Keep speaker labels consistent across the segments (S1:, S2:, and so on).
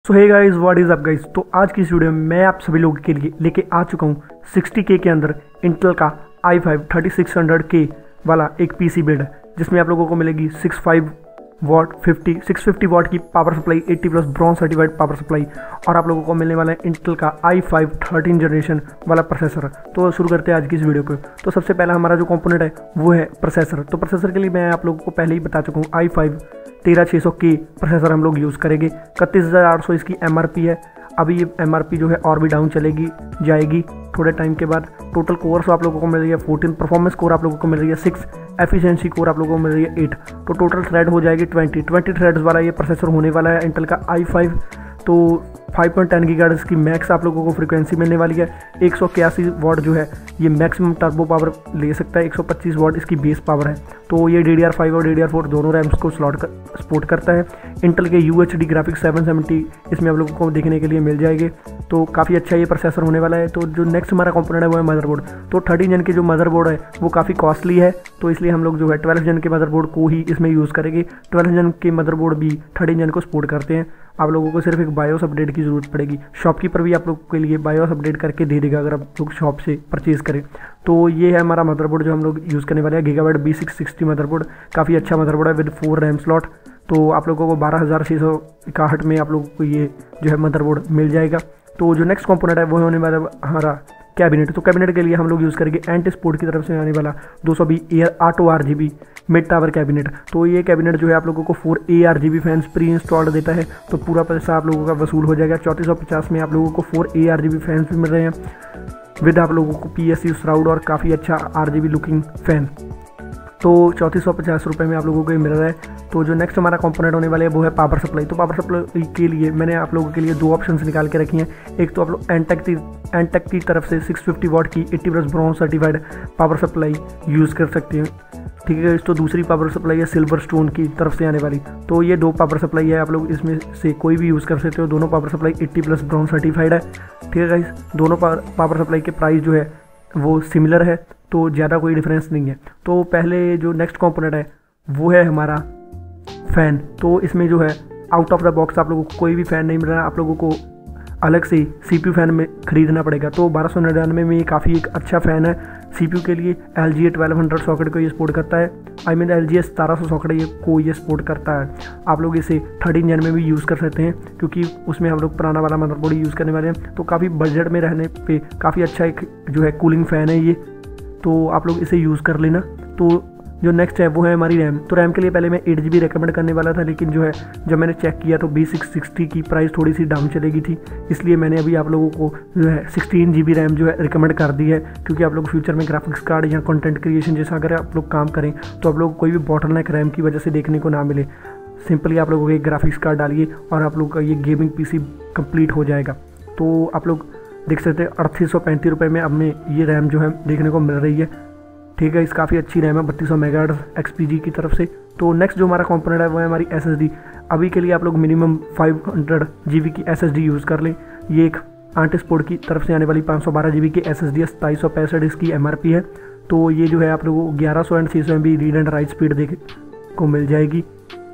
S1: So hey guys, what is up guys. तो आज की इस वीडियो में मैं आप सभी लोगों के लिए लेके आ चुका हूँ 60K के अंदर इंटेल का i5 3600K वाला एक पीसी बिल्ड जिसमें आप लोगों को मिलेगी 650 वाट की power supply, 80 plus bronze certified power supply, और आप लोगों को मिलने वाला है इंटेल का i5 13 जनरेशन वाला प्रोसेसर। तो शुरू करते हैं आज की इस वीडियो को। तो सबसे पहला हमारा जो कंपोनेंट है वो है प्रोसेसर। तो प्रोसेसर के लिए मैं आप लोगों को पहले ही बता चुका हूँ, i5 13600K प्रोसेसर हम लोग यूज़ करेंगे। 31,800 इसकी MRP है। अभी ये MRP जो है और भी डाउन चलेगी जाएगी थोड़े टाइम के बाद। टोटल कोर्स आप लोगों को मिल रही है 14, परफॉर्मेंस कोर आप लोगों को मिल रही है 6, एफिशिएंसी कोर आप लोगों को मिल रही है 8। तो टोटल थ्रेड हो जाएगी 20 थ्रेड्स वाला ये प्रोसेसर होने वाला है इंटेल का i5। तो 5.10 गीगाहर्ट्ज़ की मैक्स आप लोगों को फ्रीक्वेंसी मिलने वाली है। 181 वाट जो है ये मैक्सिमम टर्बो पावर ले सकता है। 125 वाट इसकी बेस पावर है। तो ये DDR5 और DDR4 दोनों रैम्स को सपोर्ट करता है। इंटेल के UHD ग्राफिक्स 770 इसमें आप लोगों को देखने के लिए मिल जाएंगे। तो काफ़ी अच्छा ये प्रोसेसर होने वाला है। तो जो नेक्स्ट हमारा कंपोनेंट है वो है मदरबोर्ड। तो 13 जन के जो मदरबोर्ड है वो काफ़ी कॉस्टली है, तो इसलिए हम लोग जो है 12 जन के मदरबोर्ड को ही इसमें यूज़ करेंगे। 12 जन के मदरबोर्ड भी 13 जन को सपोर्ट करते हैं। आप लोगों को सिर्फ एक बायोस अपडेट की ज़रूरत पड़ेगी। शॉपकीपर भी आप लोगों के लिए बायोस अपडेट करके दे देगा अगर आप लोग शॉप से परचेज़ करें। तो ये है हमारा मदरबोर्ड जो हम लोग यूज़ करने वाले हैं, गीगाबाइट B660 मदरबोर्ड। काफ़ी अच्छा मदरबोर्ड है विद 4 रैम स्लॉट। तो आप लोगों को 12,661 में आप लोगों को ये जो है मदरबोर्ड मिल जाएगा। तो जो नेक्स्ट कंपोनेंट है वो होने वाला हमारा कैबिनेट। तो कैबिनेट के लिए हम लोग यूज़ करेंगे एंटी स्पोर्ट की तरफ से आने वाला 220 air auto RGB mid tower cabinet. तो ये कैबिनेट जो है आप लोगों को 4 ARGB फैंस प्री इंस्टॉल्ड देता है। तो पूरा पैसा आप लोगों का वसूल हो जाएगा। 3450 में आप लोगों को 4 ARGB फैंस भी मिल रहे हैं विद आप लोगों को PSU सराउंड और काफ़ी अच्छा RGB लुकिंग फ़ैन। तो 3450 रुपये में आप लोगों को ये मिल रहा है। तो जो नेक्स्ट हमारा कंपोनेंट होने वाले है वो है पावर सप्लाई। तो पावर सप्लाई के लिए मैंने आप लोगों के लिए 2 ऑप्शंस निकाल के रखी हैं। एक तो आप लोग एनटेक की तरफ से 650 वाट की 80 plus bronze certified power supply use कर सकते हैं, ठीक है। तो दूसरी पावर सप्लाई है सिल्वर स्टोन की तरफ से आने वाली। तो ये 2 पावर सप्लाई है, आप लोग इसमें से कोई भी यूज़ कर सकते हो। दोनों power supply 80 plus bronze certified है, ठीक है गाइस। दोनों पावर सप्लाई के प्राइस जो है वो सिमिलर है, तो ज़्यादा कोई डिफरेंस नहीं है। तो पहले जो नेक्स्ट कंपोनेंट है वो है हमारा फ़ैन। तो इसमें जो है आउट ऑफ द बॉक्स आप लोगों को कोई भी फ़ैन नहीं मिल रहा है, आप लोगों को अलग से CPU फ़ैन में ख़रीदना पड़ेगा। तो 1299 में ये काफ़ी एक अच्छा फ़ैन है CPU के लिए। LGA 1200 सॉकेट को ये सपोर्ट करता है। LGA 1700 सॉकेट को ये सपोर्ट करता है। आप लोग इसे 13 जन में भी यूज़ कर सकते हैं क्योंकि उसमें हम लोग पुराना वाला मदरबोर्ड यूज़ करने वाले हैं। तो काफ़ी बजट में रहने पे काफ़ी अच्छा एक जो है कूलिंग फ़ैन है ये, तो आप लोग इसे यूज़ कर लेना। तो जो नेक्स्ट है वो है हमारी रैम। तो रैम के लिए पहले मैं 8GB रेकमेंड करने वाला था, लेकिन जो है जब मैंने चेक किया तो B660 की प्राइस थोड़ी सी डाउन चलेगी थी, इसलिए मैंने अभी आप लोगों को जो है 16GB रैम जो है रिकमेंड कर दी है। क्योंकि आप लोग फ्यूचर में ग्राफिक्स कार्ड या कंटेंट क्रिएशन जैसा अगर आप लोग काम करें तो आप लोग कोई भी बॉटलनेक रैम की वजह से देखने को ना मिले। सिंपली आप लोगों को एक ग्राफिक्स कार्ड डालिए और आप लोग का ये गेमिंग PC कंप्लीट हो जाएगा। तो आप लोग देख सकते हैं 3835 रुपये में अब में ये रैम जो है देखने को मिल रही है, ठीक है। इस काफ़ी अच्छी रैम है 3200 मेगाहर्ट्ज़ XPG की तरफ से। तो नेक्स्ट जो हमारा कंपोनेंट है वो है हमारी SSD। अभी के लिए आप लोग मिनिमम 500 GB की SSD यूज़ कर लें। ये एक आर्टिस्पोर्ट की तरफ से आने वाली 512 GB की SSD है। 2765 इसकी MRP है। तो ये जो है आप लोगों को 1100 and 600 MB read and write speed देख को मिल जाएगी।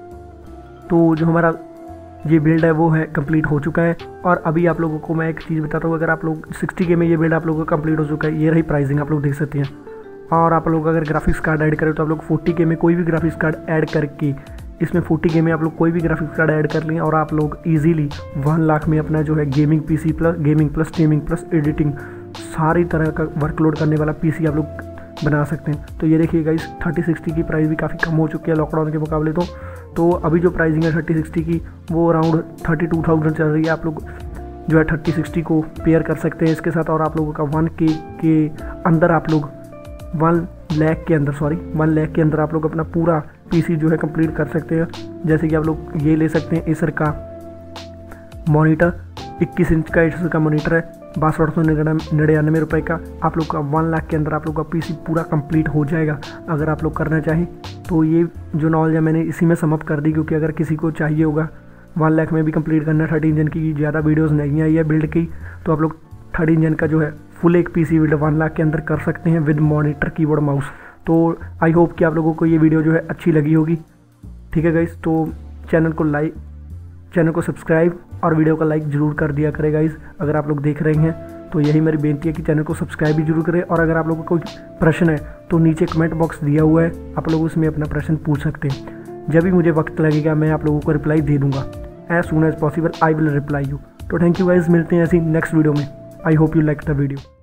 S1: तो जो हमारा ये बिल्ड है वो है कंप्लीट हो चुका है। और अभी आप लोगों को मैं एक चीज़ बताता हूँ, अगर आप लोग 60K में ये बिल्ड आप लोगों का कंप्लीट हो चुका है, ये रही प्राइसिंग आप लोग देख सकते हैं। और आप लोग अगर ग्राफिक्स कार्ड ऐड करें तो आप लोग 40K में कोई भी ग्राफिक्स कार्ड ऐड करके इसमें 40K में आप लोग कोई भी ग्राफिक्स कार्ड ऐड कर लें और आप लोग इजीली 1 लाख में अपना जो है gaming PC plus gaming plus streaming plus editing सारी तरह का वर्कलोड करने वाला PC आप लोग बना सकते हैं। तो ये देखिए गाइस 3060 की प्राइस भी काफ़ी कम हो चुकी है लॉकडाउन के मुकाबले। तो अभी जो प्राइसिंग है 3060 की वो अराउंड 32,000 चल रही है। आप लोग जो है 3060 को पेयर कर सकते हैं इसके साथ, और आप लोगों का 1K के अंदर आप लोग 1 लाख के अंदर आप लोग अपना पूरा PC जो है कंप्लीट कर सकते हैं। जैसे कि आप लोग ये ले सकते हैं एसर का मॉनिटर, 21 इंच का एसर का मॉनिटर है 6299 रुपये का। आप लोग का 1 लाख के अंदर आप लोग का PC पूरा कंप्लीट हो जाएगा अगर आप लोग करना चाहें। तो ये जो नॉलेज है मैंने इसी में समअप कर दी, क्योंकि अगर किसी को चाहिए होगा 1 लाख में भी कंप्लीट करना 13 जन की, ज़्यादा वीडियोज़ नहीं आई है बिल्ड की, तो आप लोग 13 जन का जो है फुल एक PC बिल्ड 1 लाख के अंदर कर सकते हैं विद मॉनिटर कीबोर्ड माउस। तो आई होप कि आप लोगों को ये वीडियो जो है अच्छी लगी होगी, ठीक है गाइस। तो चैनल को लाइक चैनल को सब्सक्राइब और वीडियो को लाइक ज़रूर कर दिया करें गाइस। अगर आप लोग देख रहे हैं तो यही मेरी बेनती है कि चैनल को सब्सक्राइब भी जरूर करें। और अगर आप लोगों को कोई प्रश्न है तो नीचे कमेंट बॉक्स दिया हुआ है, आप लोग उसमें अपना प्रश्न पूछ सकते हैं। जब भी मुझे वक्त लगेगा मैं आप लोगों को रिप्लाई दे दूंगा। As soon as possible I will reply you. तो थैंक यू गाइस, मिलते हैं ऐसी नेक्स्ट वीडियो में। I hope you like the video.